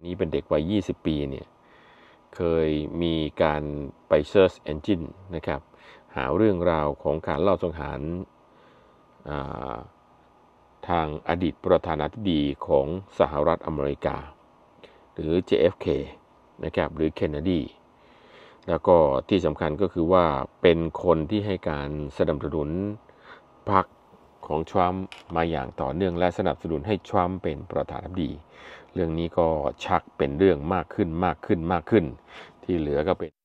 นี้เป็นเด็กวัย20 ปีเนี่ยเคยมีการไป Search Engine นะครับหาเรื่องราวของการลอบสังหารทางอดีตประธานาธิบดีของสหรัฐอเมริกาหรือ JFK นะครับหรือเคนเนดีแล้วก็ที่สำคัญก็คือว่าเป็นคนที่ให้การสนับสนุนพรรคของทรัมป์มาอย่างต่อเนื่องและสนับสนุนให้ทรัมป์เป็นประธานาธิบดีเรื่องนี้ก็ชักเป็นเรื่องมากขึ้นที่เหลือก็เป็น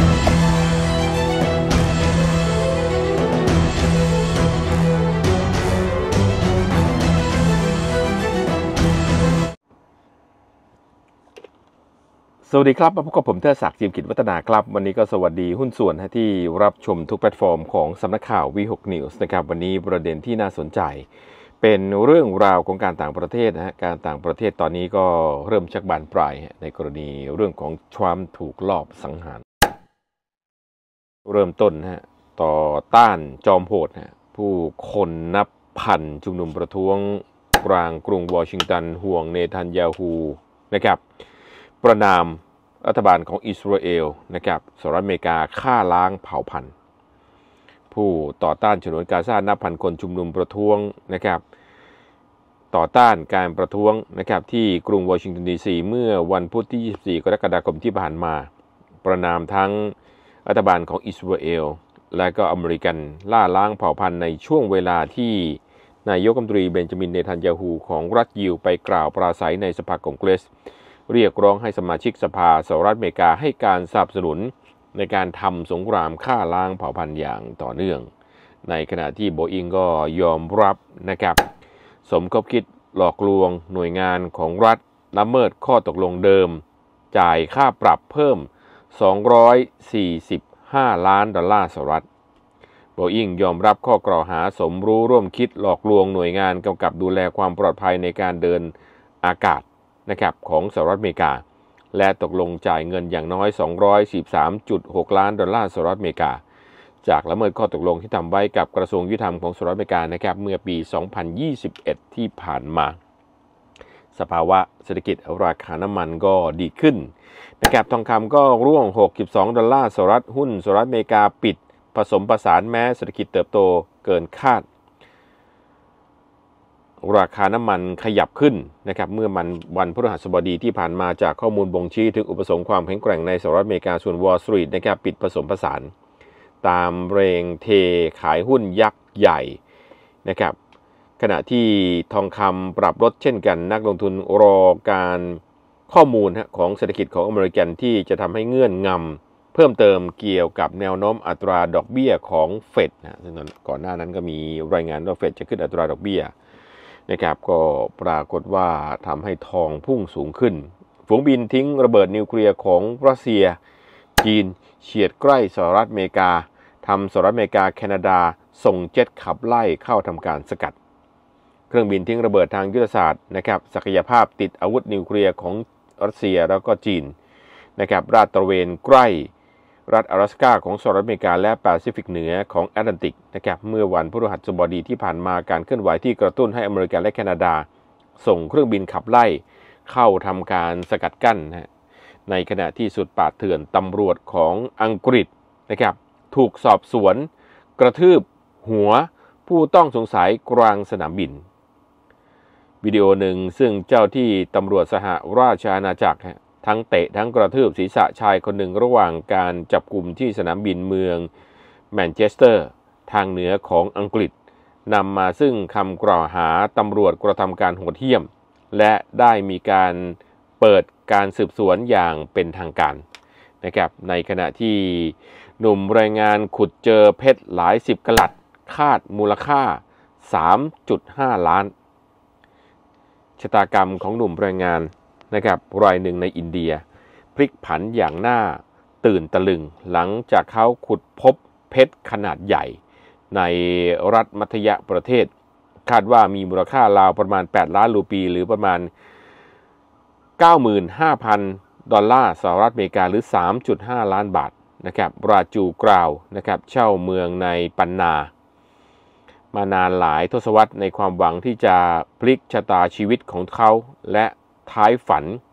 สวัสดีครับมาพบกับผมเทิดศักดิ์ จิมกิจวัฒนาครับวันนี้ก็สวัสดีหุ้นส่วนที่รับชมทุกแพลตฟอร์มของสำนักข่าว V6 News นะครับวันนี้ประเด็นที่น่าสนใจเป็นเรื่องราวของการต่างประเทศการต่างประเทศตอนนี้ก็เริ่มชักบานปลายในกรณีเรื่องของทรัมป์ถูกลอบสังหารเริ่มต้นต่อต้านจอมโหดผู้คนนับพันชุมนุมประท้วงกลางกรุงวอชิงตันห่วงเนทันยาฮูนะครับประนามรัฐบาลของอิสราเอลนะครับสหรัฐอเมริกาฆ่าล้างเผ่าพันธุ์ผู้ต่อต้านฉนวนกาซานับพันคนชุมนุมประท้วงนะครับต่อต้านการประท้วงนะครับที่กรุงวอชิงตันดีซีเมื่อวันพุธที่24กรกฎาคมที่ผ่านมาประนามทั้งรัฐบาลของอิสราเอลและก็อเมริกันล่าล้างเผ่าพันธุ์ในช่วงเวลาที่นายกรัฐมนตรีเบนจามินเนทันยาฮูของรัฐยิวไปกล่าวปราศัยในสภาคองเกรสเรียกร้องให้สมาชิกสภาสหรัฐอเมริกาให้การสนับสนุนในการทำสงครามฆ่าล้างเผ่าพันธุ์อย่างต่อเนื่องในขณะที่โบอิงก็ยอมรับนะครับสมคบคิดหลอกลวงหน่วยงานของรัฐละเมิดข้อตกลงเดิมจ่ายค่าปรับเพิ่ม245 ล้านดอลลาร์สหรัฐโบอิงยอมรับข้อกล่าวหาสมรู้ร่วมคิดหลอกลวงหน่วยงานกำกับดูแลความปลอดภัยในการเดินอากาศนะครับของสหรัฐอเมริกาและตกลงจ่ายเงินอย่างน้อย 213.6 ล้านดอลลาร์สหรัฐอเมริกาจากละเมิดข้อตกลงที่ทำไว้กับกระทรวงยุติธรรมของสหรัฐอเมริกานะครับเมื่อปี 2021 ที่ผ่านมาสภาวะเศรษฐกิจราคาน้ำมันก็ดีขึ้นนะครับทองคำก็ร่วง62ดอลลาร์สหรัฐหุ้นสหรัฐอเมริกาปิดผสมผสานแม้เศรษฐกิจเติบโตเกินคาดราคาน้ำมันขยับขึ้นนะครับเมื่อวันพฤหัสบดีที่ผ่านมาจากข้อมูลบ่งชี้ถึงอุปสงค์ความแข็งแกร่งในสหรัฐอเมริกาส่วน Wall Street นะครับปิดผสมผสานตามเรงเทขายหุ้นยักษ์ใหญ่นะครับขณะที่ทองคำปรับลดเช่นกันนักลงทุนรอการข้อมูลของเศรษฐกิจของอเมริกันที่จะทำให้เงื่อนงำเพิ่มเติมเกี่ยวกับแนวโน้มอัตราดอกเบี้ยของเฟดซึ่งก่อนหน้านั้นก็มีรายงานว่าเฟดจะขึ้นอัตราดอกเบี้ยนะครับก็ปรากฏว่าทำให้ทองพุ่งสูงขึ้นฝูงบินทิ้งระเบิดนิวเคลียร์ของรัสเซียจีนเฉียดใกล้สหรัฐอเมริกาทำสหรัฐอเมริกาแคนาดาส่งเจ็ตขับไล่เข้าทำการสกัดเครื่องบินทิ้งระเบิดทางยุทธศาสตร์นะครับศักยภาพติดอาวุธนิวเคลียร์ของรัสเซียแล้วก็จีนนะครับราดตระเวนใกล้รัฐ阿拉斯าของสหรัฐอเมริกาและแปซิฟิกเหนือของแอตแลนติกนะครับเมื่อวันพฤหัสบดีที่ผ่านมาการเคลื่อนไหวที่กระตุ้นให้อเมริกาและแคนาดาส่งเครื่องบินขับไล่เข้าทำการสกัดกั้นในขณะที่สุดป่าเถื่อนตำรวจของอังกฤษนะครับถูกสอบสวนกระทืบหัวผู้ต้องสงสัยกลางสนามบินวิดีโอหนึ่งซึ่งเจ้าที่ตำรวจสหราชอาณาจักรทั้งเตะทั้งกระทืบศีรษะชายคนหนึ่งระหว่างการจับกุมที่สนามบินเมืองแมนเชสเตอร์ทางเหนือของอังกฤษนำมาซึ่งคำกล่าวหาตำรวจกระทำการโหดเหี้ยมและได้มีการเปิดการสืบสวนอย่างเป็นทางการนะครับในขณะที่หนุ่มรายงานขุดเจอเพชรหลาย10กะรัตคาดมูลค่า 3.5 ล้านชะตากรรมของหนุ่มรายงานนะครับรายหนึ่งในอินเดียพลิกผันอย่างน่าตื่นตะลึงหลังจากเขาขุดพบเพชรขนาดใหญ่ในรัฐมัธยประเทศคาดว่ามีมูลค่าราวประมาณ8ล้านรูปีหรือประมาณ 95,000 ดอลลาร์สหรัฐอเมริกาหรือ 3.5 ล้านบาทนะครับราจูกราวนะครับเช่าเมืองในปันนามานานหลายทศวรรษในความหวังที่จะพลิกชะตาชีวิตของเขาและท้ายฝัน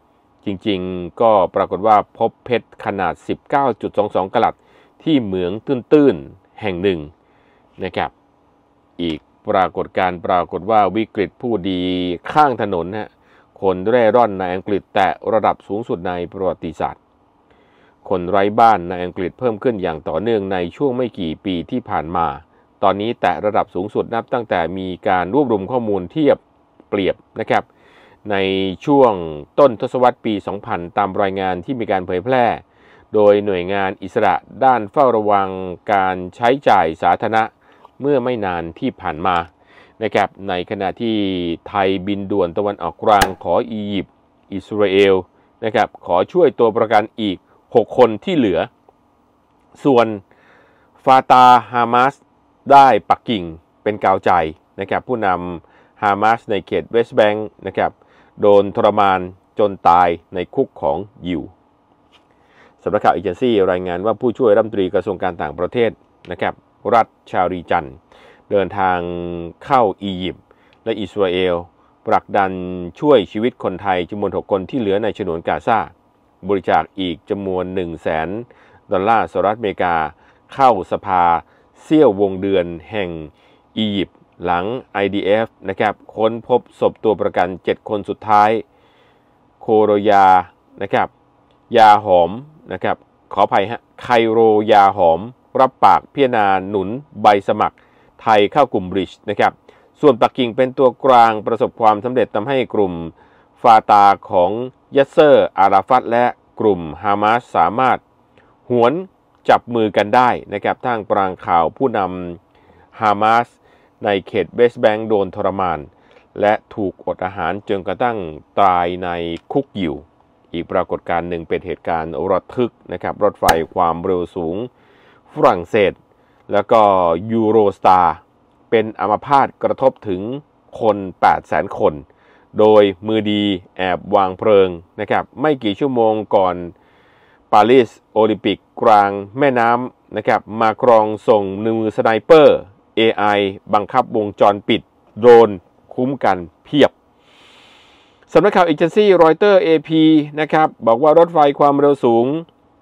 จริงๆก็ปรากฏว่าพบเพชรขนาด 19.22 กะรัตที่เหมืองตื้นๆแห่งหนึ่งนะครับอีกปรากฏว่าวิกฤตผู้ดีข้างถนนคนเร่ร่อนในอังกฤษแตะระดับสูงสุดในประวัติศาสตร์คนไร้บ้านในอังกฤษเพิ่มขึ้นอย่างต่อเนื่องในช่วงไม่กี่ปีที่ผ่านมาตอนนี้แตะระดับสูงสุดนับตั้งแต่มีการรวบรวมข้อมูลเทียบเปรียบนะครับในช่วงต้นทศวรรษปี 2000 ตามรายงานที่มีการเผยแพร่โดยหน่วยงานอิสระด้านเฝ้าระวังการใช้จ่ายสาธารณะเมื่อไม่นานที่ผ่านมานะครับในขณะที่ไทยบินด่วนตะวันออกกลางขออียิปต์อิสราเอลนะครับขอช่วยตัวประกันอีก6 คนที่เหลือส่วนฟาตาฮามาสได้ปักกิ่งเป็นกาวใจนะครับผู้นำฮามาสในเขตเวสต์แบงค์นะครับโดนทรมานจนตายในคุกของยิวสำนักข่าวเอเจนซี่รายงานว่าผู้ช่วยรัฐมนตรีกระทรวงการต่างประเทศนะครับรัฐชารีจันเดินทางเข้าอียิปต์และอิสราเอลผลักดันช่วยชีวิตคนไทยจำนวน6 คนที่เหลือในฉนวนกาซาบริจาคอีกจำนวน$100,000 สหรัฐอเมริกาเข้าสภาเสี้ยววงเดือนแห่งอียิปต์หลัง IDF นะครับค้นพบศพตัวประกัน7 คนสุดท้ายโคโรยานะครับยาหอมนะครับขออภัยไคโรยาหอมรับปากพิจารณาหนุนใบสมัครไทยเข้ากลุ่มบริชนะครับส่วนปักกิ่งเป็นตัวกลางประสบความสำเร็จทำให้กลุ่มฟาตาของยัสเซอร์อาราฟัตและกลุ่มฮามาสสามารถหวนจับมือกันได้นะครับท่ามกลางข่าวผู้นำฮามาสในเขตเวสต์แบงค์โดนทรมานและถูกอดอาหารจนกระทั่งตายในคุกยิวอีกปรากฏการณ์หนึ่งเป็นเหตุการณ์ระทึกนะครับรถไฟความเร็วสูงฝรั่งเศสแล้วก็ยูโรสตาร์เป็นอัมพาตกระทบถึงคน 800,000 คนโดยมือดีแอบวางเพลิงนะครับไม่กี่ชั่วโมงก่อนปารีสโอลิมปิกกลางแม่น้ำนะครับมากรองส่งมือสไนเปอร์ AI บังคับวงจรปิดโดรนคุ้มกันเพียบสำนักข่าวเอเจนซี่รอยเตอร์ AP นะครับบอกว่ารถไฟความเร็วสูง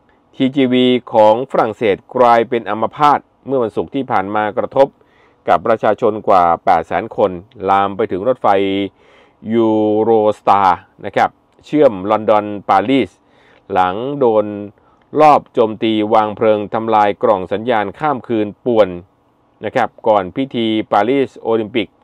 TGV ของฝรั่งเศสกลายเป็นอัมพาตเมื่อวันศุกร์ที่ผ่านมากระทบกับประชาชนกว่า 800,000 คนลามไปถึงรถไฟยูโรสตาร์นะครับเชื่อมลอนดอนปารีสหลังโดนรอบโจมตีวางเพลิงทำลายกล่องสัญญาณข้ามคืนป่วนนะครับก่อนพิธีปารีสโอลิมปิก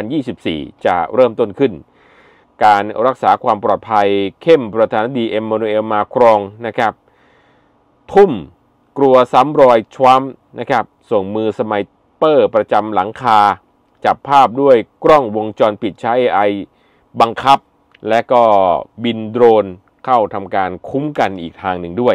2024 จะเริ่มต้นขึ้นการรักษาความปลอดภัยเข้มประธานาธิบดีเอ็มมานูเอลมาครองนะครับทุ่มกลัวซ้ำรอยทรัมป์นะครับส่งมือสไนเปอร์ประจำหลังคาจับภาพด้วยกล้องวงจรปิดใช้ AI บังคับและก็บินโดรนเข้าทำการคุ้มกันอีกทางหนึ่งด้วย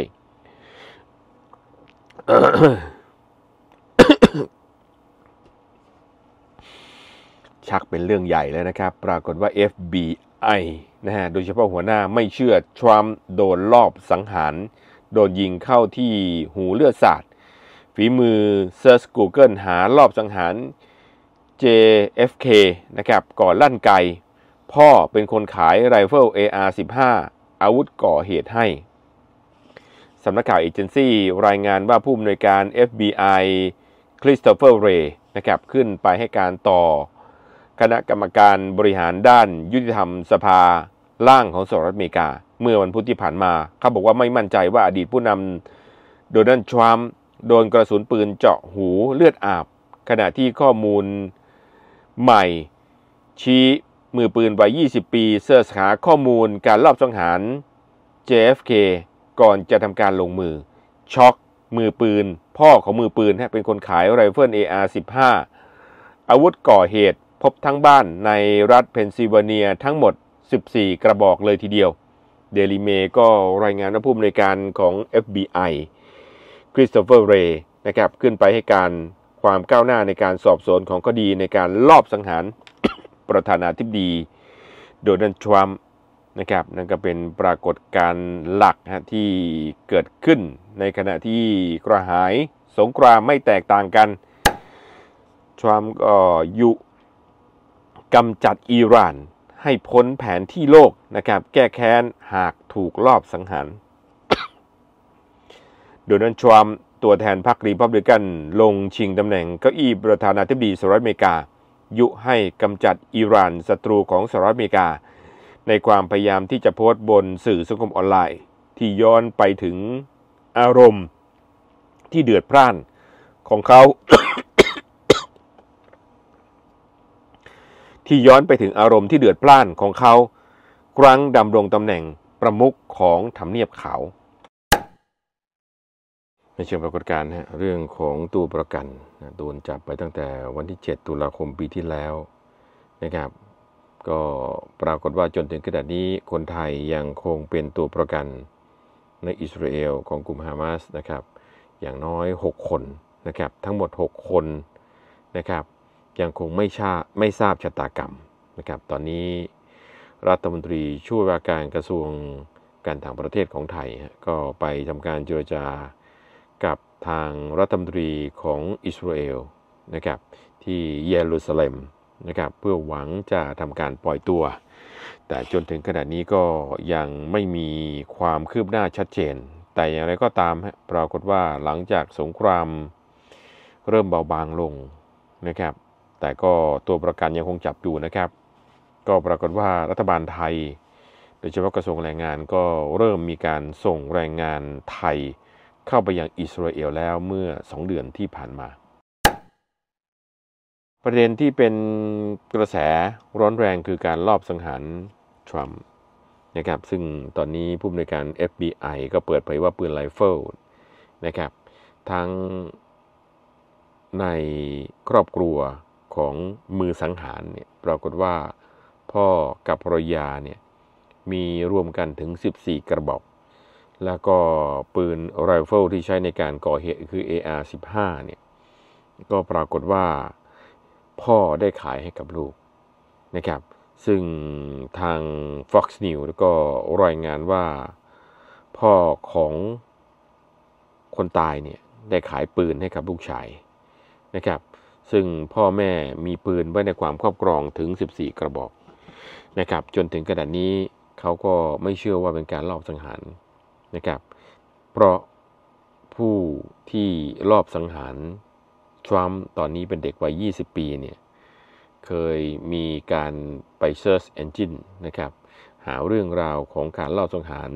ชักเป็นเรื่องใหญ่แล้วนะครับปรากฏว่า FBI นะฮะโดยเฉพาะหัวหน้าไม่เชื่อทรัมป์โดนลอบสังหารโดนยิงเข้าที่หูเลือดสาดฝีมือเซิร์ช Google หารอบสังหาร JFK นะครับก่อนลั่นไกพ่อเป็นคนขายไรเฟิล AR-15 อาวุธก่อเหตุให้สำนักข่าวเอเจนซี่รายงานว่าผู้อำนวยการ FBI คริสโตเฟอร์เรย์นะครับขึ้นไปให้การต่อคณะกรรมการบริหารด้านยุติธรรมสภาล่างของสหรัฐอเมริกาเมื่อวันพุธที่ผ่านมาเขาบอกว่าไม่มั่นใจว่าอดีตผู้นำโดนัลด์ทรัมป์โดนกระสุนปืนเจาะหูเลือดอาบขณะที่ข้อมูลใหม่ชี้มือปืนวัย 20 ปีเสิร์ชหาข้อมูลการลอบสังหาร JFK ก่อนจะทำการลงมือช็อกมือปืนพ่อของมือปืนเป็นคนขายไรเฟิล AR-15 อาวุธก่อเหตุพบทั้งบ้านในรัฐเพนซิลเวเนียทั้งหมด14 กระบอกเลยทีเดียวเดลิเมก็รายงานว่าผู้อำนวยการของ FBI คริสโตเฟอร์เรย์นะครับขึ้นไปให้การความก้าวหน้าในการสอบสวนของคดีในการลอบสังหาร ประธานาธิบดีโดนัลด์ทรัมป์นะครับนั่นก็เป็นปรากฏการณ์หลักที่เกิดขึ้นในขณะที่กระหายสงครามไม่แตกต่างกันทรัมป์ก็ยุกำจัดอิหร่านให้พ้นแผนที่โลกนะครับแก้แค้นหากถูกลอบสังหาร โดนัลด์ทรัมป์ตัวแทนพรรครีพับลิกันลงชิงตำแหน่งเก้าอี้ประธานาธิบดีสหรัฐอเมริกายุให้กำจัดอิหร่านศัตรูของสหรัฐอเมริกาในความพยายามที่จะโพสต์บนสื่อสังคมออนไลน์ที่ย้อนไปถึงอารมณ์ที่เดือดพล่านของเขา ที่ย้อนไปถึงอารมณ์ที่เดือดพล่านของเขาครั้งดำรงตำแหน่งประมุขของทำเนียบขาวในเชิงปรากฏการณ์เรื่องของตัวประกันโดนจับไปตั้งแต่วันที่7 ตุลาคมปีที่แล้วนะครับก็ปรากฏว่าจนถึงขณะนี้คนไทยยังคงเป็นตัวประกันในอิสราเอลของกลุ่มฮามาสนะครับอย่างน้อย6คนนะครับทั้งหมด6คนนะครับยังคงไม่ทราบชะตากรรมนะครับตอนนี้รัฐมนตรีช่วยว่าการกระทรวงการต่างประเทศของไทยก็ไปทำการเจรจากับทางรัฐมนตรีของอิสราเอลนะครับที่เยรูซาเล็มนะครับเพื่อหวังจะทำการปล่อยตัวแต่จนถึงขณะนี้ก็ยังไม่มีความคืบหน้าชัดเจนแต่อย่างไรก็ตามปรากฏว่าหลังจากสงครามเริ่มเบาบางลงนะครับแต่ก็ตัวประกันยังคงจับอยู่นะครับก็ปรากฏว่ารัฐบาลไทยโดยเฉพาะกระทรวงแรงงานก็เริ่มมีการส่งแรงงานไทยเข้าไปยังอิสราเอลแล้วเมื่อ2 เดือนที่ผ่านมาประเด็นที่เป็นกระแสร้อนแรงคือการลอบสังหารทรัมป์นะครับซึ่งตอนนี้ผู้อำนวยการ FBI ก็เปิดเผยว่าปืนไรเฟิลนะครับทั้งในครอบครัวของมือสังหารเนี่ยปรากฏว่าพ่อกับภรรยาเนี่ยมีรวมกันถึง14 กระบอกแล้วก็ปืนไรเฟิลที่ใช้ในการก่อเหตุคือ AR-15 เนี่ยก็ปรากฏว่าพ่อได้ขายให้กับลูกนะครับซึ่งทาง Fox News ก็รายงานว่าพ่อของคนตายเนี่ยได้ขายปืนให้กับลูกชายนะครับซึ่งพ่อแม่มีปืนไว้ในความครอบครองถึง14 กระบอกนะครับจนถึงขณะนี้เขาก็ไม่เชื่อว่าเป็นการลอบสังหารนะครับเพราะผู้ที่ลอบสังหารทรัมป์ตอนนี้เป็นเด็กวัย20 ปีเนี่ยเคยมีการไป Search Engine นะครับหาเรื่องราวของการลอบสังหาร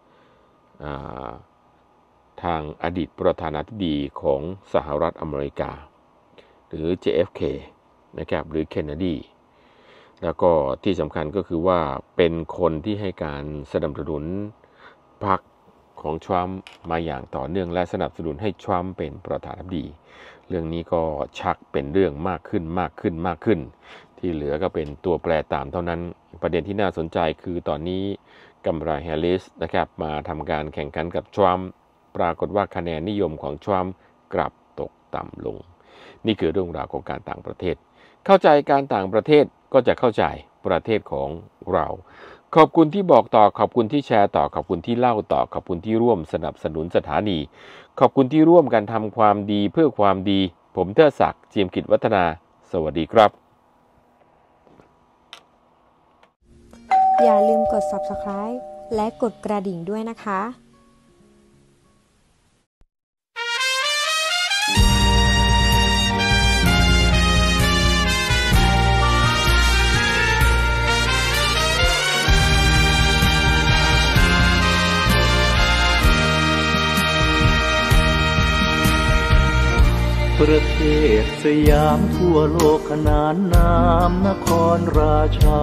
ทางอดีตประธานาธิบดีของสหรัฐอเมริกาหรือ JFK นะครับหรือเคนเนดีแล้วก็ที่สำคัญก็คือว่าเป็นคนที่ให้การสนับสนุนพรรคของทรัมป์มาอย่างต่อเนื่องและสนับสนุนให้ทรัมป์เป็นประธานาธิบดีเรื่องนี้ก็ชักเป็นเรื่องมากขึ้นที่เหลือก็เป็นตัวแปรตามเท่านั้นประเด็นที่น่าสนใจคือตอนนี้กัมราแฮร์ริสนะครับมาทำการแข่งขันกับทรัมป์ปรากฏว่าคะแนนนิยมของทรัมป์กลับตกต่ำลงนี่คือเรื่องราวของการต่างประเทศเข้าใจการต่างประเทศก็จะเข้าใจประเทศของเราขอบคุณที่บอกต่อขอบคุณที่แชร์ต่อขอบคุณที่เล่าต่อขอบคุณที่ร่วมสนับสนุนสถานีขอบคุณที่ร่วมกันทำความดีเพื่อความดีผมเทิดศักดิ์เจียมกิจวัฒนาสวัสดีครับอย่าลืมกด Subscribe และกดกระดิ่งด้วยนะคะประเทศสยามทั่วโลกขนานนามนครราชา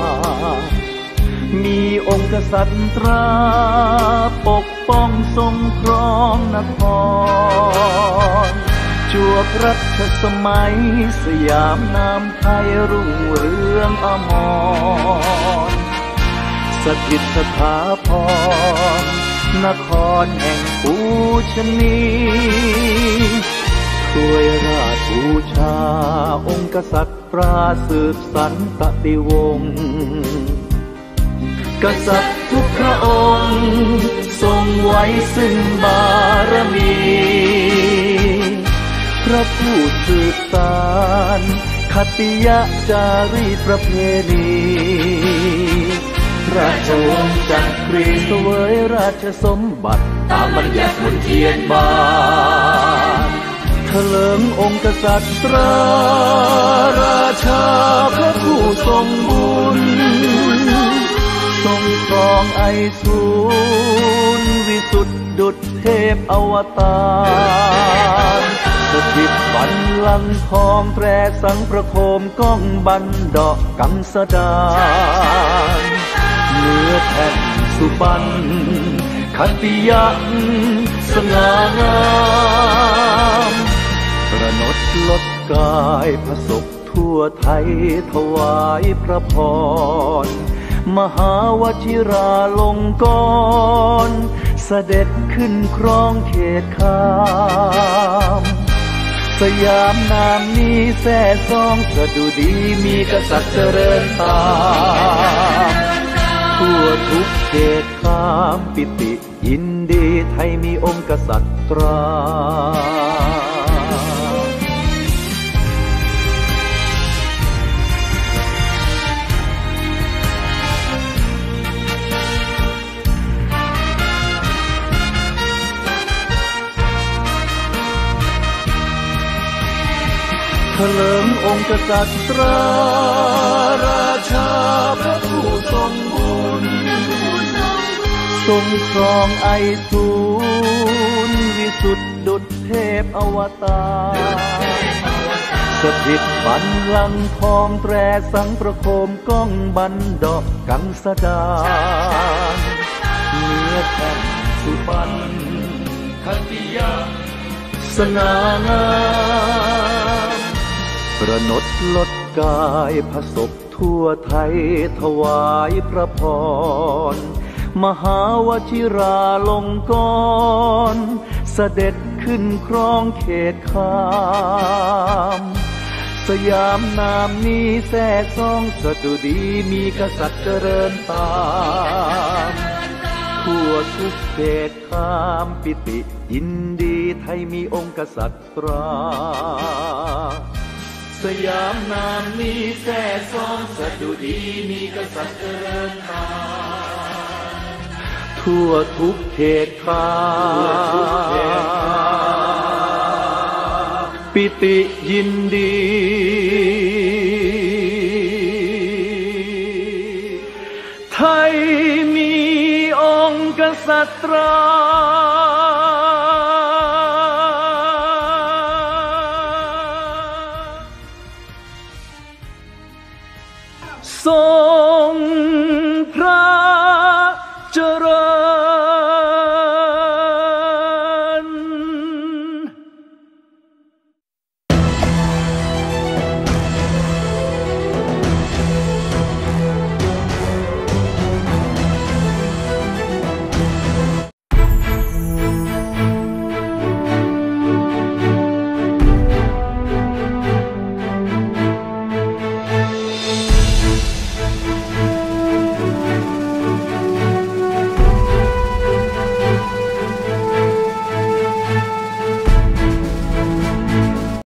มีองค์กษัตริย์ตราปกป้องทรงครองนครจวบรัชสมัยสยามนามไทยรุ่งเรืองอมรสถิตสถาพรนครแห่งปูชนีด้วยราชบูชาองค์กษัตริย์ปราสืบสรรปฏิวงศ์กษัตริย์ทุกพระองค์ทรงไว้ซึ่งบารมีพระผู้สืบสานคติยจารีตประเพณีราชวงศ์จักรีเสวยราชสมบัติตามบัญญัติมนเทียนบานเถลิงองค์กษัตริย์ราชาพระผู้ทรงบุญทรงครองไอสูรวิสุทธิดุจเทพอวตารสถิตบัลลังก์ทองแตรสังประโคมก้องบันดากังสดานเนื้อแผ่นสุพรรณขัตติยะสง่างามประนดลดกายพระศพทั่วไทยถวายพระพรมหาวชิราลงกรณ์เสด็จขึ้นครองเขตคามสยามนามนี้แท้ซองสดุดีมีกษัตริย์เจริญตามทั่วทุกเขตคามปิติยินดีไทยมีองค์กษัตริย์ตราเถลิงองค์กษัตริย์ราชาพระผู้ทรงบุญทรงครองไอสูรวิสุทธิดุจเทพอวตารสถิตบัลลังก์ทองแตรสังประโคมก้องบันดากังสดานเนื้อแผ่นสุพรรณขัตติยะสง่างามประนดลดกายพระศพทั่วไทยถวายพระพรมหาวชิราลงกรณ์เสด็จขึ้นครองเขตคามสยามนามนี้แท้ซองสดุดีมีกษัตริย์เจริญตามทั่วทุกเขตคามปิติยินดีไทยมีองค์กษัตริย์ตราสยามนามนี้แท้ซองสดุดีมีกษัตริย์เจริญตามทั่วทุกเขตคามปิติยินดีไทยมีองค์กษัตริย์ตรา